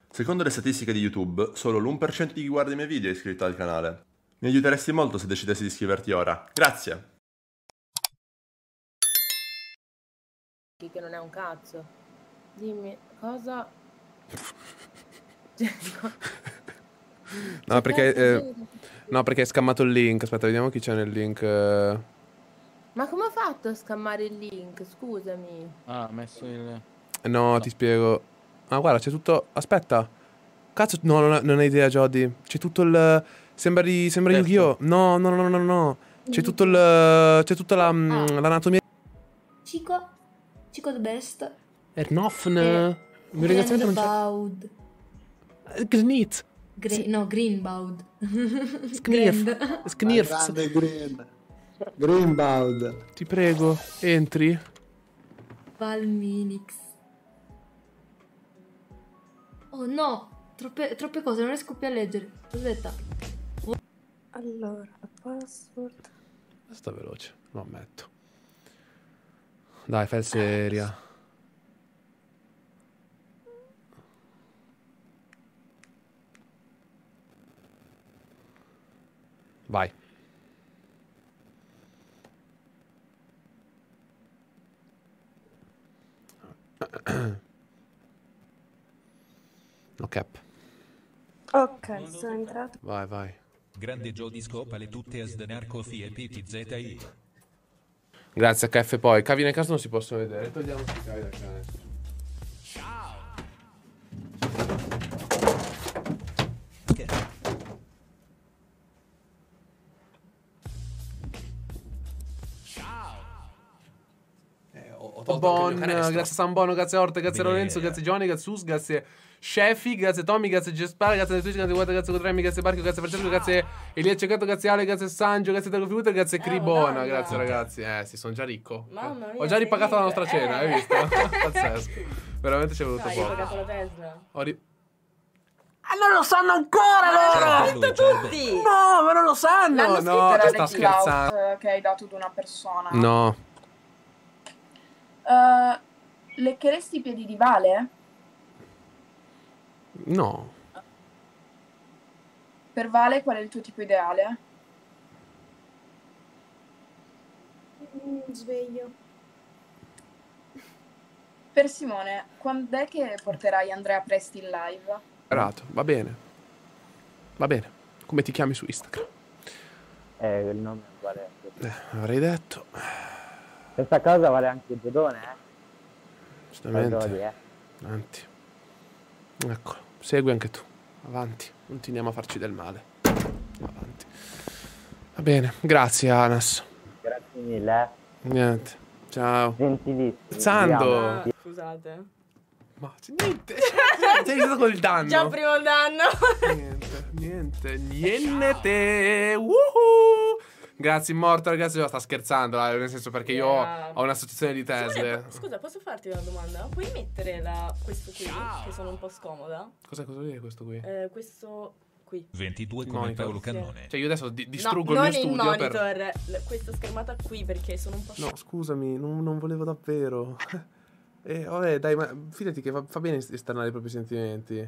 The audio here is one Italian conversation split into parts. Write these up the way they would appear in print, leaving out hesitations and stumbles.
Secondo le statistiche di YouTube, solo l'1% di chi guarda i miei video è iscritto al canale. Mi aiuteresti molto se decidessi di iscriverti ora. Grazie! Che non è un cazzo. Dimmi, cosa... No, perché... no, perché hai scammato il link. Aspetta, vediamo chi c'è nel link. Ma come ho fatto a scammare il link? Scusami. Ah, ha messo il... No, ti spiego. Ah, guarda, c'è tutto... Aspetta. Cazzo, no, non hai idea, Jody. C'è tutto il... Sembra Yu-Gi-Oh! No, no, no, no, no, no. C'è tutto il... C'è tutta l'anatomia... Chico the best. Ernofn. Greenbaud. Gnit. No, Greenbaud. Sknirf. Grande Greenbaud. Ti prego, entri. Valminix. Oh no, troppe cose, non riesco più a leggere. Aspetta. Allora, password. Sta veloce, lo ammetto. Dai, fai il seria. Vai. No cap. Ok, sono entrato. Vai, vai. Grande Jody, scopale tutte a sdenar e PTZI. Grazie a KF poi. Cavi nel caso non si possono vedere. Togliamo questi cavi dal canale. Ciao! Bon, grazie Sambono, grazie Orte, grazie Lorenzo, grazie Giovanni, grazie Us, grazie Shefi, grazie Tommy, grazie Gespara, grazie Twitch, grazie Guarda, grazie Cotremi, grazie Barchio, grazie Francesco, grazie Elia Ceccato, grazie Ale, grazie Sangio, grazie Tego Fiuter, grazie Cribona, grazie ragazzi. Sì, sono già ricco. Mamma mia, Ho già ripagato la nostra ricco. cena, hai visto? Pazzesco. Veramente ci è voluto Hai poco. pagato la Tesla. Non lo sanno ancora loro! Tutti! No, ma non lo sanno! L'hanno No, scritto che la sta scherzando. che hai dato ad una persona. No. Leccheresti i piedi di Vale? No. Per Vale qual è il tuo tipo ideale? Sveglio. Per Simone, quando è che porterai Andrea Presti in live? Va bene. Va bene. Come ti chiami su Instagram? Il nome vale. Avrei detto. Questa cosa vale anche il pedone, Giustamente. Avanti. Ecco, segui anche tu. Avanti. Continuiamo a farci del male. Avanti. Va bene. Grazie, Anas. Grazie mille. Niente. Ciao. Gentilissimo. Scherzando. Scusate. Ma niente. Sei iniziato col danno. Già primo danno. Niente. Woohoo. Grazie Immortal, grazie, sta scherzando, nel senso perché io ho un'associazione di Tesla. Scusa, posso farti una domanda? Puoi mettere questo qui, che sono un po' scomoda? Cosa vuol dire questo qui? Questo qui. 22 come Paolo Cannone. Cioè io adesso distruggo il mio studio non il monitor, questa schermata qui perché sono un po'... No, scusami, non volevo davvero. Vabbè, dai, ma fidati che fa bene esternare i propri sentimenti.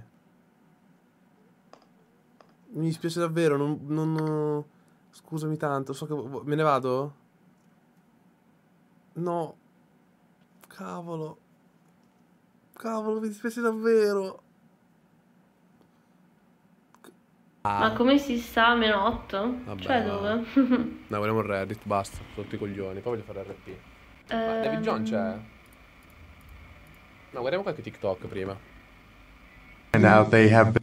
Mi dispiace davvero, non... Scusami tanto, so che... Me ne vado? No. Cavolo. Cavolo, mi dispiace davvero. Ma come si sta? -8? Vabbè, Cioè va. dove? No, vogliamo il Reddit, basta, sotto i coglioni. Poi voglio fare RP. Ma David John c'è? No, guardiamo qualche TikTok prima. And now they have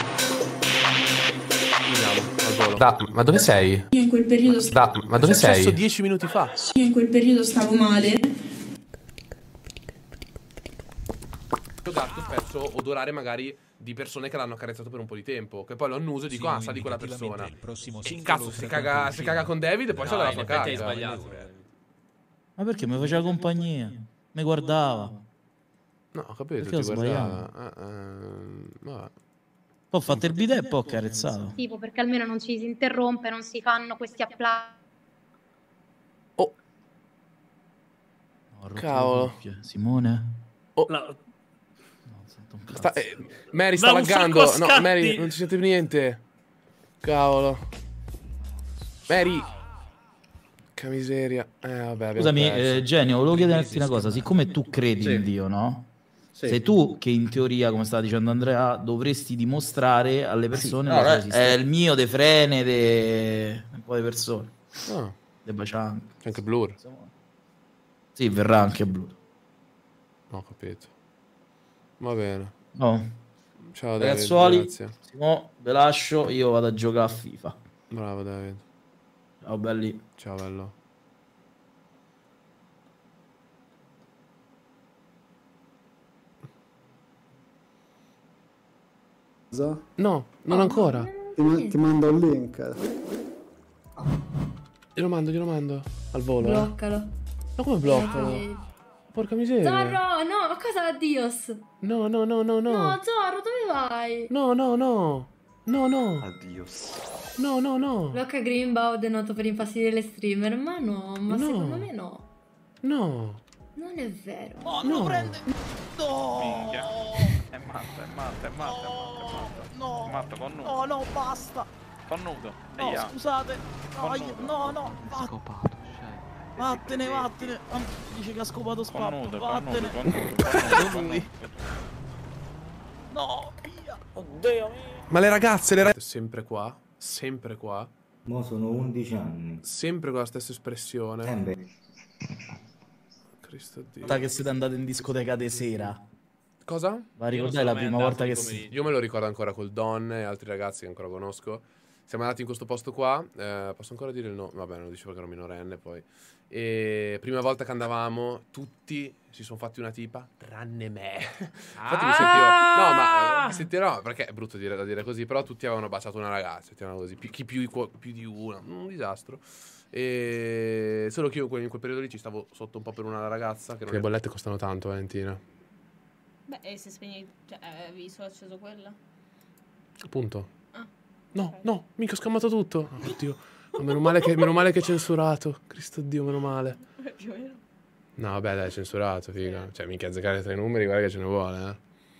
Ma dove sei? Io in quel periodo Ma dove sei? È successo 10 minuti fa. Io in quel periodo stavo male. Il gatto spesso odorare magari di persone che l'hanno accarezzato per un po' di tempo, che poi lo annuso e dico, ah, sa di quella persona. Cazzo, si caga con David e poi sa della sua casa. Hai sbagliato. Ma perché mi faceva compagnia? Mi guardava. No, ho capito, perché ti ho guardava. Poi ho fatto il bidet e poi ho carezzato. Tipo, perché almeno non ci si interrompe, non si fanno questi applausi. Oh. No, Cavolo. Simone? Oh. No, Mary sta laggando. No, Mary, non ci sente più niente. Cavolo. Mary. Che miseria. Vabbè, scusami, Genio, volevo chiederti una cosa. Siccome tu credi in Dio, no? Sei tu che in teoria, come stava dicendo Andrea, dovresti dimostrare alle persone è il mio De Frene, un po' di persone. De Bacian. C'è anche Blur. Sì, verrà anche Blur. Ho capito. Va bene. No. Ciao David, ragazzuoli, grazie. Simo, ve lascio, io vado a giocare a FIFA. Bravo David. Ciao belli. Ciao bello. No, non ancora. Ti mando il link. Glielo mando. Al volo. Bloccalo. Ma come bloccalo? Porca miseria. Zorro, no, ma cosa addios? No. No, Zorro, dove vai? No. Addios. No. Blocca Greenbaud è noto per infastidire le streamer, ma no, secondo me no. No. Non è vero. Oh, non lo prende. No. Minchia. È matto. No. È matto con nudo. Oh no, basta. Con nudo. No, scusate. No. Scopato. Vattene. Dice che ha scopato spappo. Vattene. Con nudo. No. Oddio mio. Ma le ragazze. Sempre qua. Mo sono 11 anni. Sempre con la stessa espressione. Cristo Dio. Che siete andati in discoteca di sera. Cosa? Ma ricordai la prima volta che Io me lo ricordo ancora col Don e altri ragazzi che ancora conosco. Siamo andati in questo posto qua. Posso ancora dire il nome? Vabbè, non lo dicevo che ero minorenne poi. E prima volta che andavamo, tutti si sono fatti una tipa, tranne me. Infatti mi sentivo. No, ma mi sentirò perché è brutto da dire così. Però tutti avevano baciato una ragazza. Così. Chi più di una. Un disastro. E solo che io in quel periodo lì ci stavo sotto un po' per una ragazza. Che le bollette costano tanto, Valentina. Beh, e se spegni. Cioè, avevi solo acceso quella? Appunto. No, mica ho scammato tutto. Oddio. Meno male che è censurato. Cristo Dio, meno male. Più o meno. No, vabbè, dai, è censurato, figa. Cioè, minchia, azzeccare 3 numeri, guarda che ce ne vuole,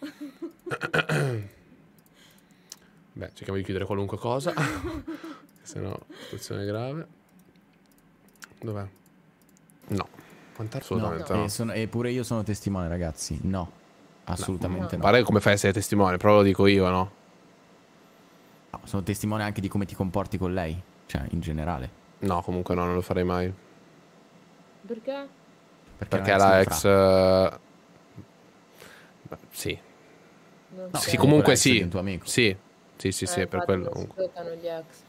Beh, cerchiamo di chiudere qualunque cosa. Se no, situazione grave. Dov'è? No. Assolutamente no. Eppure io sono testimone, ragazzi. No. Assolutamente no. Pare come fai a essere testimone, però lo dico io, no? No, sono testimone anche di come ti comporti con lei. Cioè, in generale. No, comunque no, non lo farei mai. Perché? Perché la ex... sì. No, sì, comunque sì. Tuo amico. Sì, per quello. Si giocano gli ex.